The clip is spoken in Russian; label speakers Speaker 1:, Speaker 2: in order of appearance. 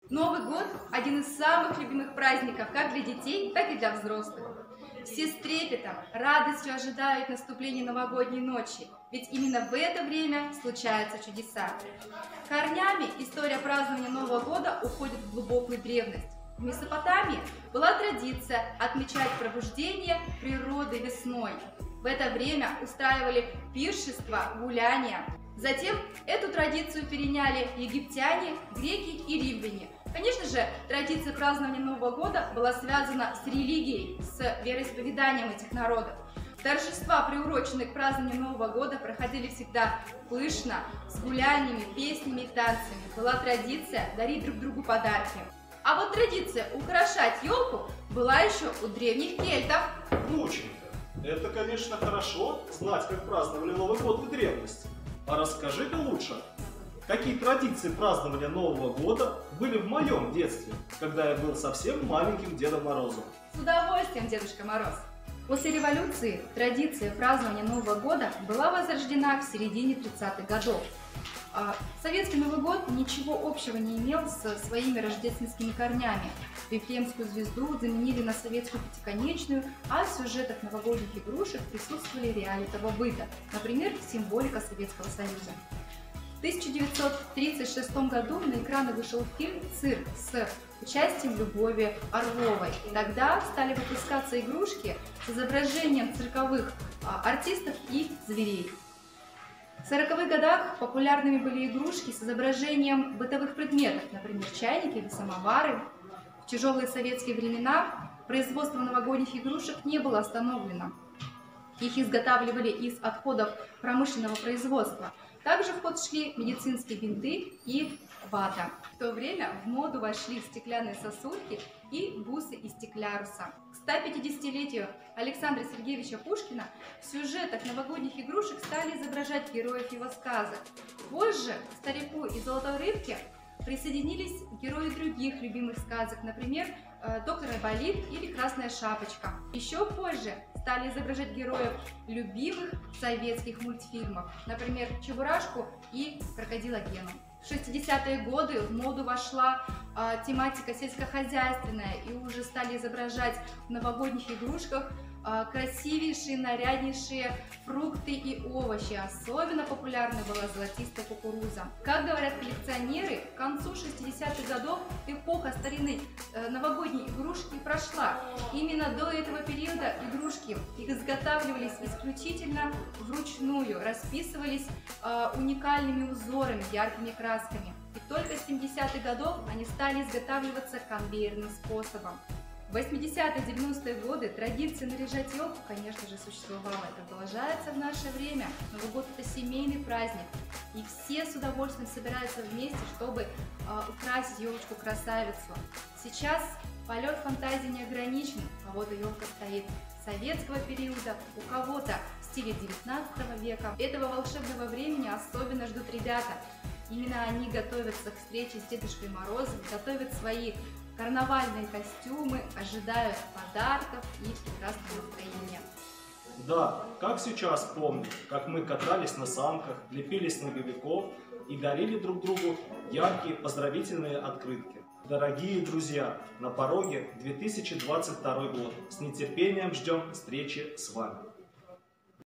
Speaker 1: Новый год – один из самых любимых праздников как для детей, так и для взрослых. Все с трепетом, радостью ожидают наступления новогодней ночи, ведь именно в это время случаются чудеса. Корнями история празднования Нового года уходит в глубокую древность. В Месопотамии была традиция отмечать пробуждение природы весной. В это время устраивали пиршества, гуляния. Затем эту традицию переняли египтяне, греки и римляне. Конечно же, традиция празднования Нового года была связана с религией, с вероисповеданием этих народов. Торжества, приуроченные к празднованию Нового года, проходили всегда пышно, с гуляниями, песнями и танцами. Была традиция дарить друг другу подарки. А вот традиция украшать елку была еще у древних кельтов.
Speaker 2: Внученька, это, конечно, хорошо знать, как праздновали Новый год в древности. А расскажи-ка лучше, какие традиции празднования Нового года были в моем детстве, когда я был совсем маленьким Дедом Морозом?
Speaker 1: С удовольствием, Дедушка Мороз. После революции традиция празднования Нового года была возрождена в середине 30-х годов. Советский Новый год ничего общего не имел со своими рождественскими корнями. Вифлеемскую звезду заменили на советскую пятиконечную, а в сюжетах новогодних игрушек присутствовали реалии того быта, например, символика Советского Союза. В 1936 году на экраны вышел фильм «Цирк» с участием Любови Орловой. Тогда стали выпускаться игрушки с изображением цирковых артистов и зверей. В 40-х годах популярными были игрушки с изображением бытовых предметов, например, чайники или самовары. В тяжелые советские времена производство новогодних игрушек не было остановлено. Их изготавливали из отходов промышленного производства. Также в ход шли медицинские бинты и вата. В то время в моду вошли стеклянные сосульки и бусы из стекляруса. К 150-летию Александра Сергеевича Пушкина в сюжетах новогодних игрушек стали изображать героев его сказок. Позже к «Старику и золотой рыбке» присоединились герои других любимых сказок, например, «Доктор Айболит» или «Красная шапочка». Еще позже стали изображать героев любимых советских мультфильмов, например, «Чебурашку» и «Крокодила Гену». В 60-е годы в моду вошла тематика сельскохозяйственная, и уже стали изображать в новогодних игрушках красивейшие, наряднейшие фрукты и овощи. Особенно популярной была золотистая кукуруза. Как говорят коллекционеры, к концу 60-х годов эпоха старинной новогодней игрушки прошла. Именно до этого периода игрушки изготавливались исключительно вручную, расписывались уникальными узорами, яркими красками. И только с 70-х годов они стали изготавливаться конвейерным способом. В 80-90-е годы традиция наряжать елку, конечно же, существовала и продолжается в наше время. Новый год – это семейный праздник, и все с удовольствием собираются вместе, чтобы украсить елочку-красавицу. Сейчас полет фантазии не ограничен, у кого-то елка стоит советского периода, у кого-то в стиле 19 века. Этого волшебного времени особенно ждут ребята. Именно они готовятся к встрече с Дедушкой Морозом, готовят свои карнавальные костюмы, ожидают подарков и прекрасного настроения.
Speaker 2: Да, как сейчас помню, как мы катались на санках, лепили снеговиков и дарили друг другу яркие поздравительные открытки. Дорогие друзья, на пороге 2022 год. С нетерпением ждем встречи с вами.